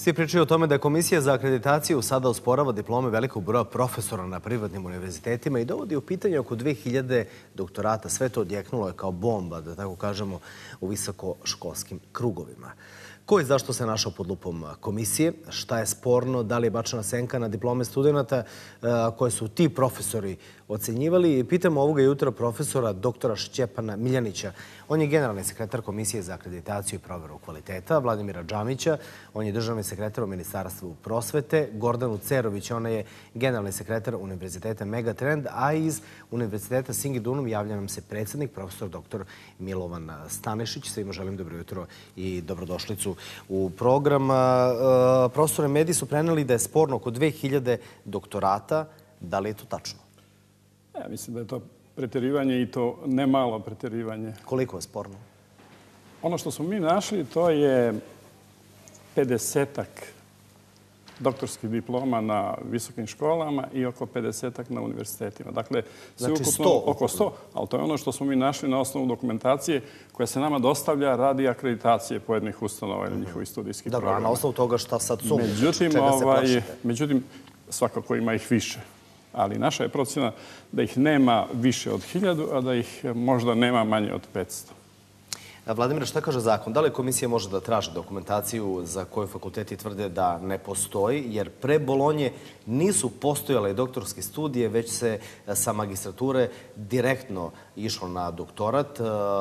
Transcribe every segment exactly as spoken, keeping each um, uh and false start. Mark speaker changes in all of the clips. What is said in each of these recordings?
Speaker 1: Svi pričaju o tome da Komisija za akreditaciju sada osporava diplome velikog broja profesora na privatnim univerzitetima i dovodi u pitanje oko dve hiljade doktorata. Sve to odjeknulo je kao bomba, da tako kažemo, u visokoškolskim krugovima. Ko i zašto se našao pod lupom komisije? Šta je sporno? Da li je bačena senka na diplome studenta koje su ti profesori ocenjivali? Pitamo ovoga jutra profesora doktora Šćepana Miljanića. On je generalni sekretar Komisije za akreditaciju i proveru kvaliteta, Vladimira Džamića. On je državni sekretar u Ministarstvu prosvete, Gordanu Cerović. Ona je generalni sekretar Univerziteta Megatrend, a iz Univerziteta Singidunum javlja nam se predsjednik, profesor doktor Milovan Stanešić. Svima želim dobro jutro i dobrodošlicu u program. Profesore, mediji su preneli da je sporno oko dve hiljade doktorata. Da li je to tačno?
Speaker 2: Ja mislim da je to preterivanje i to ne malo preterivanje.
Speaker 1: Koliko je sporno?
Speaker 2: Ono što smo mi našli, to je pedesetak doktorskih diploma na visokim školama i oko pedesetak na univerzitetima. Dakle,
Speaker 1: znači sto?
Speaker 2: Oko sto, ali to je ono što smo mi našli na osnovu dokumentacije koja se nama dostavlja radi akreditacije pojedinih ustanova ili njihovih studijskih programa.
Speaker 1: Dobro, a na osnovu toga šta sad sumnju?
Speaker 2: Međutim,
Speaker 1: čega se plašite?
Speaker 2: Međutim, svakako ima ih više. Ali naša je procjena da ih nema više od hiljadu, a da ih možda nema manje od petsto.
Speaker 1: Vladimir, šta kaže zakon? Da li komisija može da traži dokumentaciju za koju fakulteti tvrde da ne postoji, jer pre Bolonje nisu postojale doktorske studije, već se sa magistrature direktno išlo na doktorat,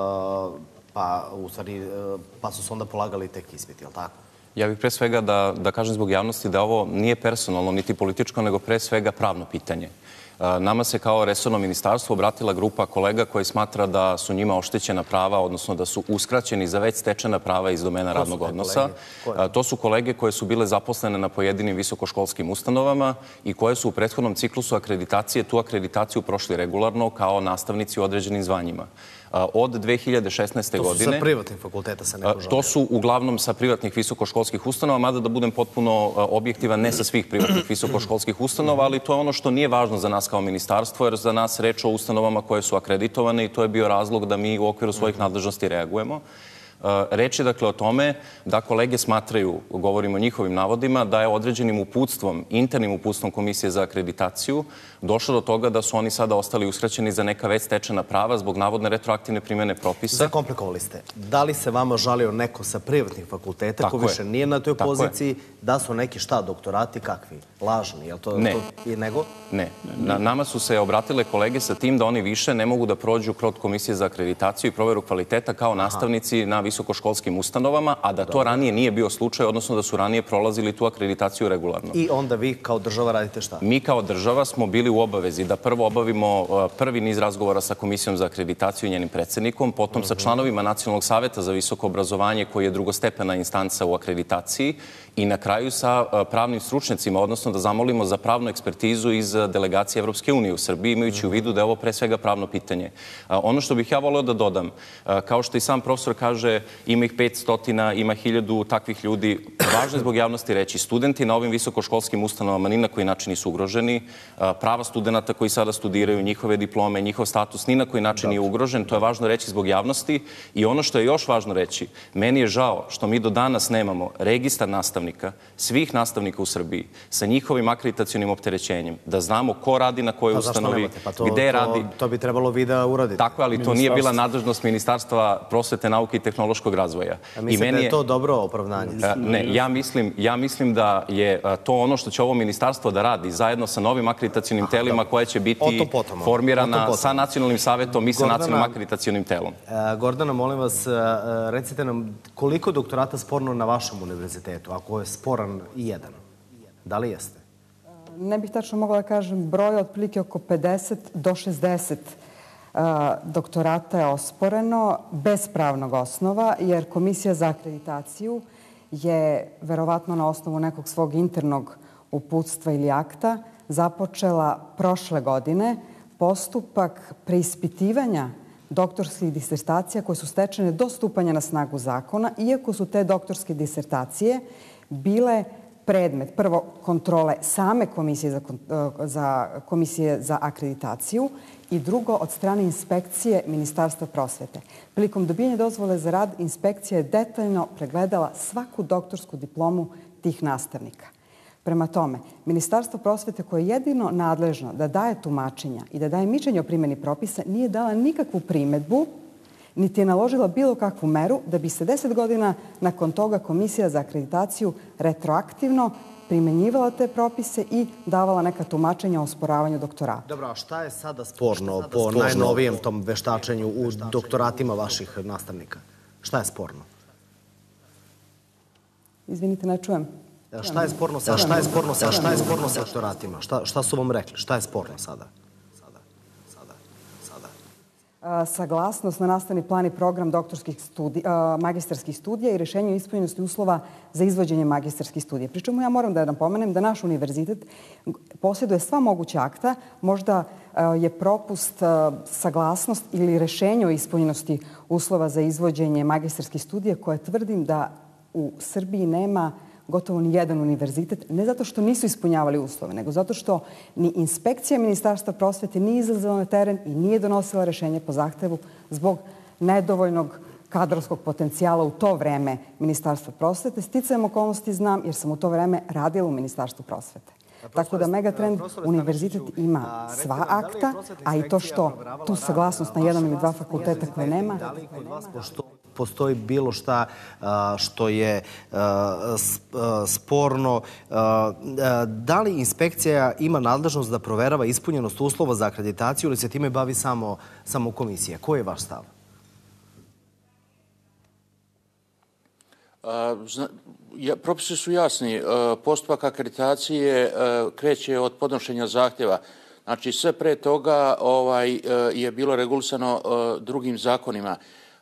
Speaker 1: pa, u stvari, pa su se onda polagali tek ispiti, je li tako?
Speaker 3: Ja bih pre svega da, da kažem zbog javnosti da ovo nije personalno niti političko, nego pre svega pravno pitanje. Nama se kao resorno ministarstvo obratila grupa kolega koji smatra da su njima oštećena prava, odnosno da su uskraćeni za već stečena prava iz domena radnog odnosa. To su kolege koje su bile zaposlene na pojedinim visokoškolskim ustanovama i koje su u prethodnom ciklusu akreditacije tu akreditaciju prošli regularno kao nastavnici u određenim zvanjima. Od dve hiljade šesnaeste. godine...
Speaker 1: To su sa privatnih fakulteta se neko žalio?
Speaker 3: To su uglavnom sa privatnih visokoškolskih ustanova, mada da budem potpuno objektivan, ne sa svih privatnih visokoškolskih ustanova, ali to je ono što nije važno za nas kao ministarstvo, jer za nas reč o ustanovama koje su akreditovane i to je bio razlog da mi u okviru svojih nadležnosti reagujemo. Reč je dakle o tome da kolege smatraju, govorimo o njihovim navodima, da je određenim uputstvom, internim uputstvom Komisije za akreditaciju došlo do toga da su oni sada ostali uskraćeni za neka već stečena prava zbog navodne retroaktivne primjene propisa.
Speaker 1: Zakomplikovali ste. Da li se vama žalio neko sa privatnih fakulteta ko više nije na toj poziciji, da su neki šta, doktorati kakvi? Lažni, je li to i nego?
Speaker 3: Ne. Nama su se obratile kolege sa tim da oni više ne mogu da prođu kroz Komisije za akreditaciju i proveru kvaliteta kao nastavnici na visokoškolskim ustanovama, a da to ranije nije bio slučaj, odnosno da su ranije prolazili tu akreditaciju regularno.
Speaker 1: I onda vi kao država radite šta?
Speaker 3: Mi kao država smo bili u obavezi da prvo obavimo prvi niz razgovora sa Komisijom za akreditaciju i njenim predsjednikom, potom sa članovima Nacionalnog saveta za visoko obrazovanje koji je drugostepena instanca u akreditaciji i na kraju sa pravnim stručnjacima, odnosno da zamolimo za pravnu ekspertizu iz delegacije Evropske unije u Srbiji, imajući u vidu da je ovo pre svega pravno pitanje. Ono što bih ja voleo da dodam, kao što i sam profesor kaže, ima ih petsto, ima hiljadu takvih ljudi. Važno je zbog javnosti reći, studenti na ovim visokoškolskim ustanovama ni na koji način nisu ugroženi. Prava studenta koji sada studiraju, njihove diplome, njihov status ni na koji način nije ugrožen. To je važno reći zbog javnosti. I ono što je još važno reći, meni je žao što mi do danas nemamo registar nastavnika, svih nastavnika u Srbiji, sa njihovim akreditacionim opterećenjem, da znamo ko radi na kojoj ustanovi, gde radi.
Speaker 1: To bi trebalo vi da uradite.
Speaker 3: Tako, ali to nije bila nadležnost Ministarstva prosvete, nauke i tehnološkog razvoja.
Speaker 1: A mislite da je to dobro opravdanje?
Speaker 3: Ne, ja mislim da je to ono što će ovo ministarstvo da radi zajedno sa novim akreditacionim telima koje će biti formirana sa Nacionalnim savetom i sa Nacionalnim akreditacionim telom.
Speaker 1: Gordana, molim vas, recite nam koliko doktorata sporno na vašem univerzitetu, ako je sporan i jedan? Da li jeste?
Speaker 4: Ne bih tačno mogla da kažem broj, otprilike oko pedeset do šezdeset doktorata je osporeno bez pravnog osnova, jer Komisija za akreditaciju je verovatno na osnovu nekog svog internog uputstva ili akta započela prošle godine postupak preispitivanja doktorskih disertacija koje su stečene do stupanja na snagu zakona, iako su te doktorske disertacije bile predmet prvo kontrole same komisije za, komisije za akreditaciju i drugo od strane inspekcije Ministarstva prosvete. Prilikom dobijanja dozvole za rad, inspekcija je detaljno pregledala svaku doktorsku diplomu tih nastavnika. Prema tome, Ministarstvo prosvete koje je jedino nadležno da daje tumačenja i da daje mišljenje o primjeni propisa nije dala nikakvu primedbu niti je naložila bilo kakvu meru da bi se deset godina nakon toga Komisija za akreditaciju retroaktivno primjenjivala te propise i davala neka tumačenja o osporavanju doktorata.
Speaker 1: Dobro, a šta je sada sporno po najnovijem tom veštačenju u doktoratima vaših nastavnika? Šta je sporno?
Speaker 4: Izvinite, ne čujem.
Speaker 1: Šta je sporno sa šta je sporno sa šta je sporno sa doktoratima? Šta šta su vam rekli? Šta je sporno sada? Sada. Sada. Sada.
Speaker 4: Saglasnost na nastavni plan i program doktorskih studija, magistarskih studija i rješenje o ispunjenosti uslova za izvođenje magistarskih studija. Pričemu ja moram da napomenem da naš univerzitet posjeduje sva moguća akta, možda je propust saglasnost ili rješenje o ispunjenosti uslova za izvođenje magistarskih studija koje tvrdim da u Srbiji nema gotovo ni jedan univerzitet, ne zato što nisu ispunjavali uslove, nego zato što ni inspekcija Ministarstva prosvete nije izlazila na teren i nije donosila rješenje po zahtevu zbog nedovoljnog kadrovskog potencijala u to vreme Ministarstva prosvete. Sticajem okolnosti znam jer sam u to vreme radila u Ministarstvu prosvete. Tako da Megatrend univerzitet ima sva akta, a i to što tu saglasnost na jedan ili dva fakulteta koje nema.
Speaker 1: Da li kod vas postoji bilo šta što je sporno? Da li inspekcija ima nadležnost da proverava ispunjenost uslova za akreditaciju ili se time bavi samo, samo komisija? Koji je vaš stav?
Speaker 5: Propisi su jasni. Postupak akreditacije kreće od podnošenja zahtjeva. Znači, sve pre toga ovaj, je bilo regulisano drugim zakonima.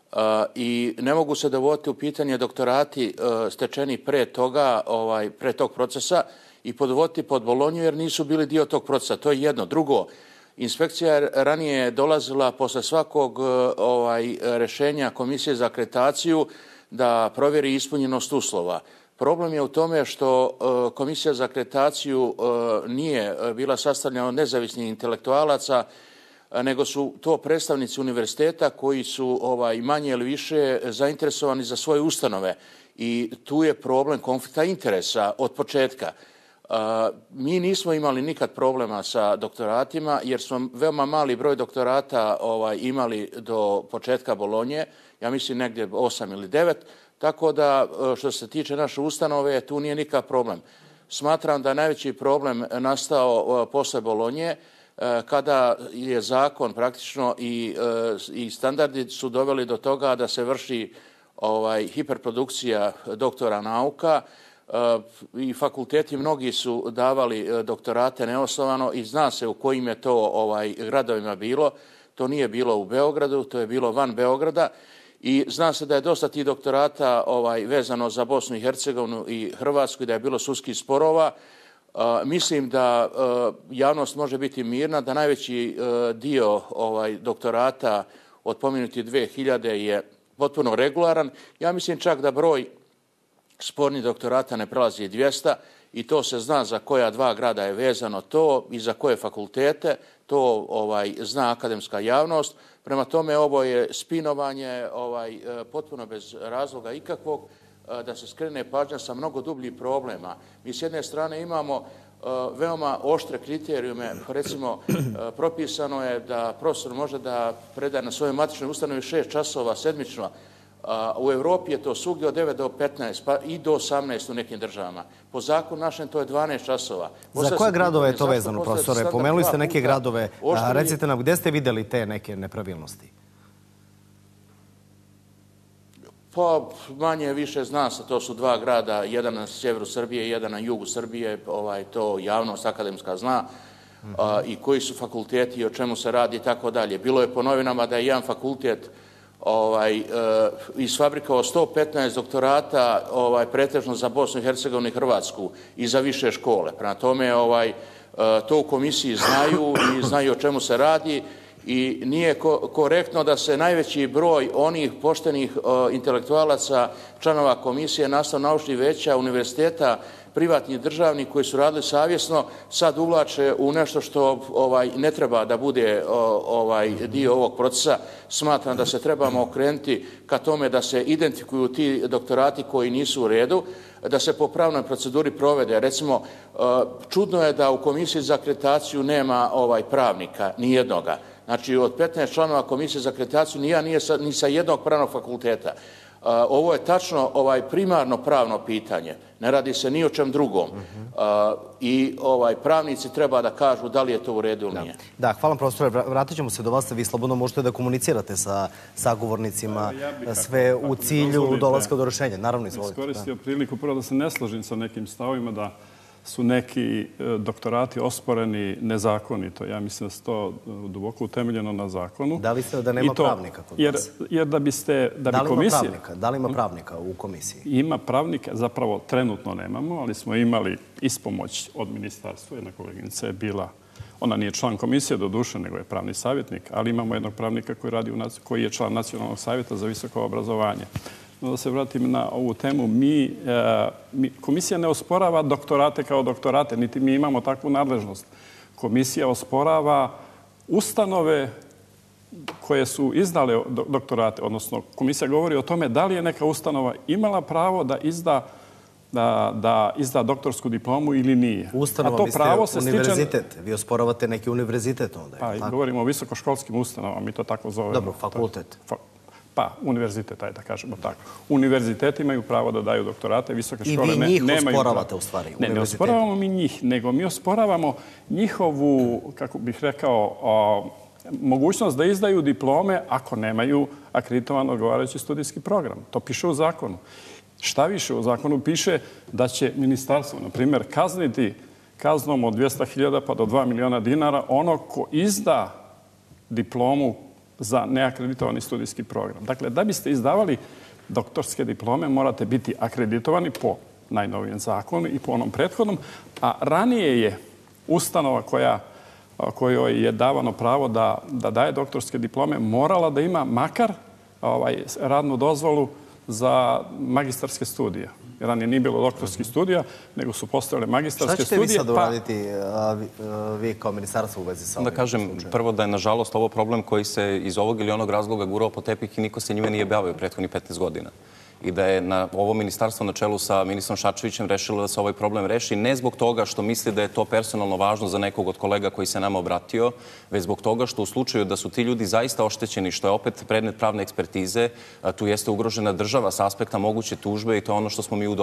Speaker 5: I ne mogu se dovoditi u pitanje doktorati stečeni pre toga, ovaj, pre tog procesa i podvoditi pod Bolonju jer nisu bili dio tog procesa. To je jedno. Drugo, inspekcija je ranije dolazila posle svakog ovaj, rješenja Komisije za akreditaciju da provjeri ispunjenost uslova. Problem je u tome što Komisija za akreditaciju nije bila sastavljena od nezavisnih intelektualaca, nego su to predstavnici univerziteta koji su ovaj, manje ili više zainteresovani za svoje ustanove. I tu je problem konflikta interesa od početka. Mi nismo imali nikad problema sa doktoratima jer smo veoma mali broj doktorata ovaj, imali do početka Bolonje, ja mislim negdje osam ili devet, tako da što se tiče naše ustanove tu nije nikakav problem. Smatram da je najveći problem nastao posle Bolonje kada je zakon praktično i, i standardi su doveli do toga da se vrši ovaj, hiperprodukcija doktora nauka i fakulteti mnogi su davali doktorate neosnovano i zna se u kojim je to ovaj, gradovima bilo. To nije bilo u Beogradu, to je bilo van Beograda i zna se da je dosta tih doktorata ovaj, vezano za Bosnu i Hercegovinu i Hrvatsku i da je bilo sudskih sporova. Uh, mislim da uh, javnost može biti mirna, da najveći uh, dio ovaj, doktorata od pomenuti dve hiljade je potpuno regularan. Ja mislim čak da broj spornih doktorata ne prelazi dvjesto i to se zna za koja dva grada je vezano to i za koje fakultete. To ovaj, zna akademska javnost. Prema tome ovo je spinovanje ovaj, potpuno bez razloga ikakvog, da se skrene pažnja sa mnogo dubljih problema. Mi s jedne strane imamo uh, veoma oštre kriterijume. Recimo, uh, propisano je da profesor može da predaje na svojoj matičnoj ustanovi šest časova sedmično. Uh, u Evropi je to svugdje od devet do petnaest, pa i do osamnaest u nekim državama. Po zakonu našem to je dvanaest časova.
Speaker 1: Za koje gradove je to vezano, profesore? Pomenuli ste neke gradove. Recite nam, gdje ste vidjeli te neke nepravilnosti?
Speaker 5: Pa manje više zna se, to su dva grada, jedan na sjeveru Srbije i jedan na jugu Srbije, ovaj, to javnost akademska zna, a, i koji su fakulteti i o čemu se radi i tako dalje. Bilo je po novinama da je jedan fakultet ovaj, e, isfabrikovao sto petnaest doktorata ovaj, pretežno za Bosnu i Hercegovinu i Hrvatsku i za više škole. Prema tome ovaj, e, to u komisiji znaju i znaju o čemu se radi I nije korektno da se najveći broj onih poštenih intelektualaca, članova komisije, nastavno-naučnih veća, univerziteta, privatnih državnih koji su radili savjesno, sad uvlače u nešto što ne treba da bude dio ovog procesa. Smatram da se trebamo okrenuti ka tome da se identifikuju ti doktorati koji nisu u redu, da se po pravnoj proceduri provede. Recimo, čudno je da u Komisiji za akreditaciju nema pravnika, ni jednoga. Znači, od petnaest članova Komisije za akreditaciju ni ja nije ni sa jednog pravnog fakulteta. Ovo je tačno primarno pravno pitanje. Ne radi se ni o čem drugom. I pravnici treba da kažu da li je to u redu ili nije.
Speaker 1: Da, hvala profesore. Vratit ćemo se do vas. Vi slobodno možete da komunicirate sa sagovornicima sve u cilju dolaska do rešenja. Naravno, izvolite.
Speaker 2: Iskoristio priliku prvo da se ne složim sa nekim stavima da su neki doktorati osporeni nezakonito. Ja mislim da se to duboko utemeljeno na zakonu.
Speaker 1: Da li ste da nema pravnika kod vas?
Speaker 2: Jer da biste...
Speaker 1: Da li ima pravnika? Da li ima pravnika u komisiji?
Speaker 2: Ima pravnika, zapravo trenutno nemamo, ali smo imali ispomoć od ministarstva. Jedna koleginica je bila, ona nije član komisije do duše, nego je pravni savjetnik, ali imamo jednog pravnika koji radi koji je član Nacionalnog savjeta za visoko obrazovanje. Da se vratim na ovu temu, mi, komisija ne osporava doktorate kao doktorate, niti mi imamo takvu nadležnost. Komisija osporava ustanove koje su izdale doktorate, odnosno komisija govori o tome da li je neka ustanova imala pravo da izda da izda doktorsku diplomu ili nije.
Speaker 1: Ustanova, vi ste univerzitet. Vi osporavate neki univerzitet onda.
Speaker 2: Pa, govorimo o visokoškolskim ustanovama, mi to tako zovemo.
Speaker 1: Dobro, fakultet.
Speaker 2: Pa, univerzitet, ajde da kažemo tako. Univerziteti imaju pravo da daju doktorate, visoke škole nemaju.
Speaker 1: I vi njih osporavate u stvari?
Speaker 2: Ne, ne osporavamo mi njih, nego mi osporavamo njihovu, kako bih rekao, mogućnost da izdaju diplome ako nemaju akreditovan odgovarajući studijski program. To piše u zakonu. Šta više, u zakonu piše da će ministarstvo, na primjer, kazniti kaznom od dvjesto hiljada pa do dva miliona dinara ono ko izda diplomu za neakreditovani studijski program. Dakle, da biste izdavali doktorske diplome, morate biti akreditovani po najnovijem zakonu i po onom prethodnom, a ranije je ustanova kojoj je davano pravo da daje doktorske diplome morala da ima makar radnu dozvolu za magistarske studije. Ranije nije bilo doktorskih studija, nego su postavile magistarske studije.
Speaker 1: Šta ćete vi sad uraditi, vi kao ministarstvo u vezi sa ovim?
Speaker 3: Da kažem, prvo da je, nažalost, ovo problem koji se iz ovog ili onog razloga gurao po tepih i niko se njime nije bavio prethodnih petnaest godina. I da je ovo ministarstvo na čelu sa ministrom Šarčevićem rešilo da se ovaj problem reši ne zbog toga što misli da je to personalno važno za nekog od kolega koji se nama obratio, već zbog toga što u slučaju da su ti ljudi zaista oštećeni, što je opet predmet pravne ekspertize, tu jeste ugrožena država sa aspekta moguće tužbe i to je ono što smo mi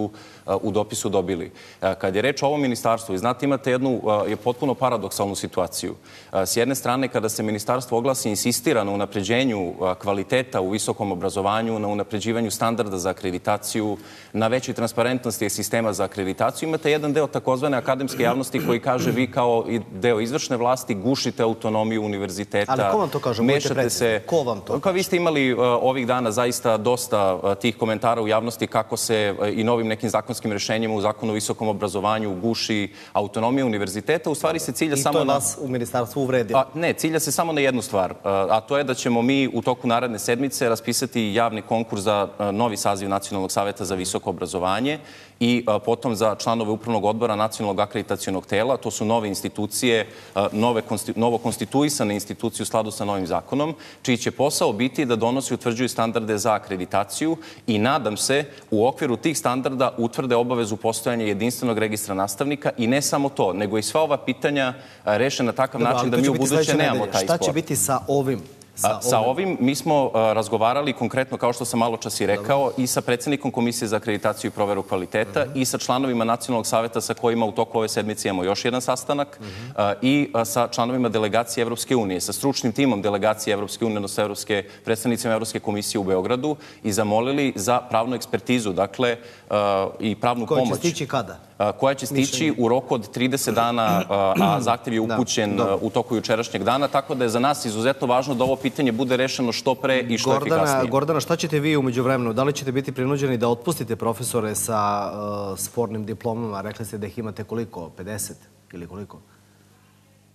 Speaker 3: u dopisu dobili. Kad je reč o ovom ministarstvu, znate, imate jednu potpuno paradoksalnu situaciju. S jedne strane, kada se ministarstvo oglasi, insistira na unapređenju kvaliteta u visokom obrazovanju, na unapređivanju standarda standarda za akreditaciju, na većoj transparentnosti sistema za akreditaciju. Imate jedan deo takozvane akademske javnosti koji kaže vi kao deo izvršne vlasti gušite autonomiju univerziteta.
Speaker 1: Ali ko vam to kaže? Budite precizni. Ko vam to kaže?
Speaker 3: Vi ste imali ovih dana zaista dosta tih komentara u javnosti kako se i novim nekim zakonskim rešenjima u Zakonu o visokom obrazovanju guši autonomija univerziteta. U stvari se cilja samo na...
Speaker 1: I to vas u ministarstvu uvredilo?
Speaker 3: Ne, cilja se samo na jednu stvar, a to je da ćemo mi u toku naredne sedmice raspisati javni konkurs za novi saziv Nacionalnog saveta za visoko obrazovanje i potom za članove upravnog odbora Nacionalnog akreditacionog tela. To su nove institucije, novo konstituisane institucije u skladu sa novim zakonom, čiji će posao biti da donosi i utvrđuju standarde za akreditaciju i nadam se u okviru tih standarda utvrde obavezu postojanja jedinstvenog registra nastavnika i ne samo to, nego i sva ova pitanja reše na takav način da mi u buduće nemamo taj spor.
Speaker 1: Šta će biti sa ovim?
Speaker 3: Sa ovim mi smo razgovarali konkretno, kao što sam malo čas i rekao, i sa predsjednikom Komisije za akreditaciju i proveru kvaliteta i sa članovima Nacionalnog saveta sa kojima u toku ove sedmice imamo još jedan sastanak i sa članovima delegacije Evropske unije, sa stručnim timom delegacije Evropske unije, odnosno predstavnicima Evropske komisije u Beogradu i zamolili za pravnu ekspertizu, dakle, i pravnu pomoć.
Speaker 1: Koja će stići kada?
Speaker 3: Koja će stići u roku od trideset dana, a zahtev je upućen u toku jučerašnjeg dana, tako da je za nas izuzetno važno da ovo pitanje bude rešeno što pre i što efikasnije.
Speaker 1: Gordana, šta ćete vi umeđu vremenu? Da li ćete biti prinuđeni da otpustite profesore sa spornim diplomama? Rekli ste da ih imate koliko? pedeset ili koliko?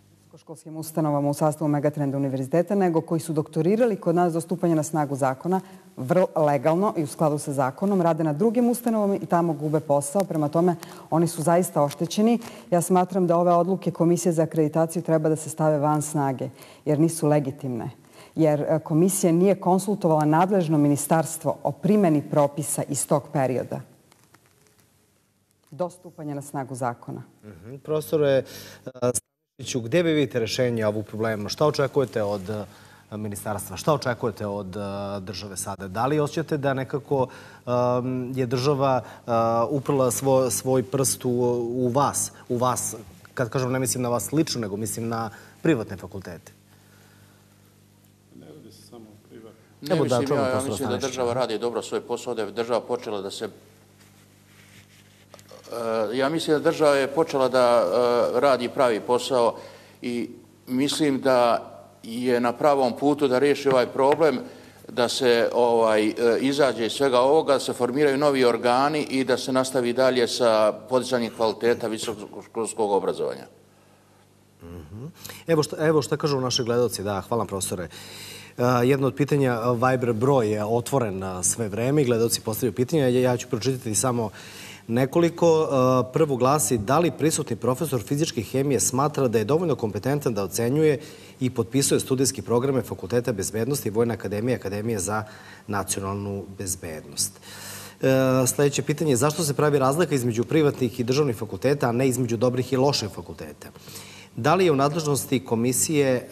Speaker 4: visokoškolskim ustanovama u sastavu Megatrenda univerziteta, nego koji su doktorirali kod nas do stupanja na snagu zakona vrlo legalno i u skladu sa zakonom, rade na drugim ustanovama i tamo gube posao. Prema tome, oni su zaista oštećeni. Ja smatram da ove odluke Komisije za akreditaciju treba da se stave van snage, jer nisu legitimne. Jer komisija nije konsultovala nadležno ministarstvo o primjeni propisa iz tog perioda do stupanja na snagu zakona.
Speaker 1: Mm-hmm. Profesore Stanišiću, gdje vi vidite rješenje ovog problema? Šta očekujete od ministarstva? Šta očekujete od države sada? Da li osjećate da nekako um, je država uh, uprla svoj, svoj prst u, u vas? U vas, kad kažem, ne mislim na vas lično, nego mislim na privatne fakultete.
Speaker 5: Ne mislim, ja, ja mislim da država radi dobro svoj posao, da je država počela da se... Ja mislim da država je počela da radi pravi posao i mislim da je na pravom putu da riješi ovaj problem, da se ovaj, izađe iz svega ovoga, da se formiraju novi organi i da se nastavi dalje sa podizanjem kvaliteta visokoškolskog obrazovanja.
Speaker 1: Mm-hmm. Evo, šta, evo šta kažu naši gledalci. Da, hvala profesore. Uh, jedno od pitanja, Viber broj je otvoren sve vreme i gledalci postavljaju pitanja. Ja ću pročitati samo nekoliko. Prvo glasi, da li prisutni profesor fizičke hemije smatra da je dovoljno kompetentan da ocenjuje i potpisuje studijski programe Fakulteta bezbednosti i Vojne akademije i Akademije za nacionalnu bezbednost? Sljedeće pitanje je zašto se pravi razlika između privatnih i državnih fakulteta, a ne između dobrih i loših fakulteta? Da li je u nadležnosti komisije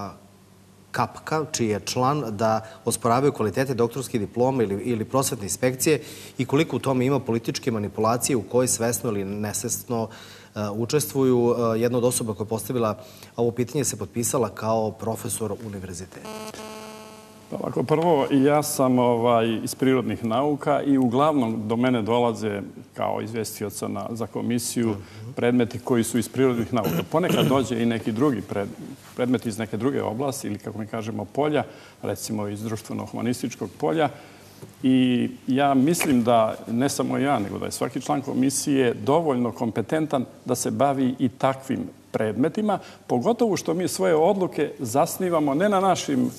Speaker 1: Kapka, čiji je član, da osporavaju kvalitete doktorskih diploma ili, ili prosvetne inspekcije i koliko u tome ima političke manipulacije u kojoj svesno ili nesvesno uh, učestvuju? Uh, jedna od osoba koja je postavila ovo pitanje se potpisala kao profesor univerziteta.
Speaker 2: Ovako, prvo, ja sam ovaj, iz prirodnih nauka i uglavnom do mene dolaze kao izvestioca na, za komisiju predmeti koji su iz prirodnih nauka. Ponekad dođe i neki drugi pred, predmeti iz neke druge oblasti ili, kako mi kažemo, polja, recimo iz društveno-humanističkog polja. I ja mislim da ne samo ja, nego da je svaki član komisije dovoljno kompetentan da se bavi i takvim predmetima, pogotovo što mi svoje odluke zasnivamo ne na našim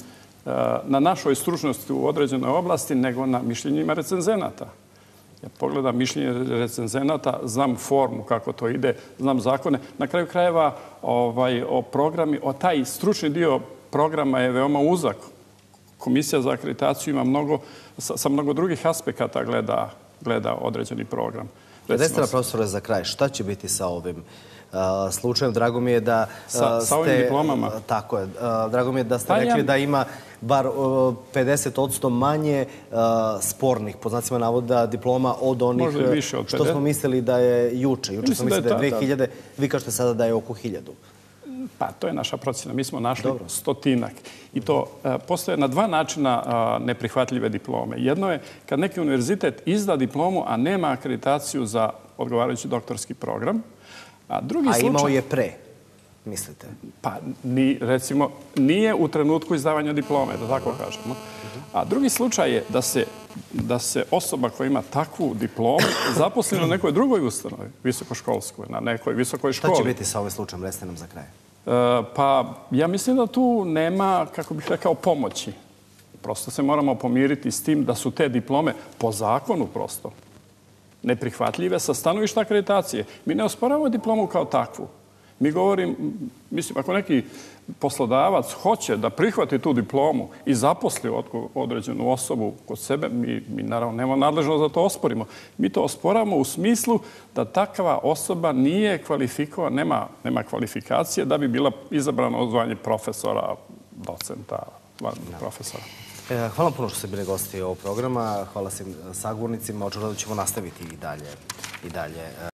Speaker 2: na našoj stručnosti u određenoj oblasti, nego na mišljenjima recenzenata. Ja pogledam mišljenje recenzenata, znam formu kako to ide, znam zakone. Na kraju krajeva ovaj, o programi, o taj stručni dio programa je veoma uzak. Komisija za akreditaciju ima mnogo, sa, sa mnogo drugih aspekata gleda, gleda određeni program.
Speaker 1: Recimo, profesore, za kraj, šta će biti sa ovim Uh, slučajem? Drago mi je da uh,
Speaker 2: sa,
Speaker 1: ste...
Speaker 2: Sa ovim diplomama?
Speaker 1: Uh, tako je. Uh, drago mi je da ste
Speaker 2: pa
Speaker 1: rekli
Speaker 2: ja...
Speaker 1: da ima bar uh, pedeset posto manje uh, spornih, po znacima navoda, diploma od onih
Speaker 2: Možda i više od
Speaker 1: što smo mislili da je juče. Juče smo mislili da je dve hiljade, vi kažete sada da je oko hiljadu.
Speaker 2: Pa, to je naša procjena. Mi smo našli
Speaker 1: Dobro.
Speaker 2: stotinak. I to uh, postoje na dva načina uh, neprihvatljive diplome. Jedno je kad neki univerzitet izda diplomu, a nema akreditaciju za odgovarajući doktorski program. A, drugi
Speaker 1: a
Speaker 2: slučaj,
Speaker 1: imao je pre, mislite?
Speaker 2: Pa, ni, recimo, nije u trenutku izdavanja diplome, da tako kažemo. A drugi slučaj je da se, da se osoba koja ima takvu diplomu zaposli na nekoj drugoj ustanovi, visokoškolskoj, na nekoj visokoj školi.
Speaker 1: Šta će biti sa ovim slučajem? Recite nam za kraj.
Speaker 2: E, pa, ja mislim da tu nema, kako bih rekao, pomoći. Prosto se moramo pomiriti s tim da su te diplome po zakonu prosto neprihvatljive sa stanovišta akreditacije. Mi ne osporavamo diplomu kao takvu. Mi govorim, mislim, ako neki poslodavac hoće da prihvati tu diplomu i zaposli određenu osobu kod sebe, mi, mi naravno nemamo nadležnost da to osporimo. Mi to osporavamo u smislu da takva osoba nije kvalifikovana, nema, nema kvalifikacije da bi bila izabrana od zvanje profesora, docenta, profesora.
Speaker 1: Hvala puno što ste bili gosti ovog programa. Hvala svim sagovornicima. Očigledno ćemo nastaviti i dalje. I dalje.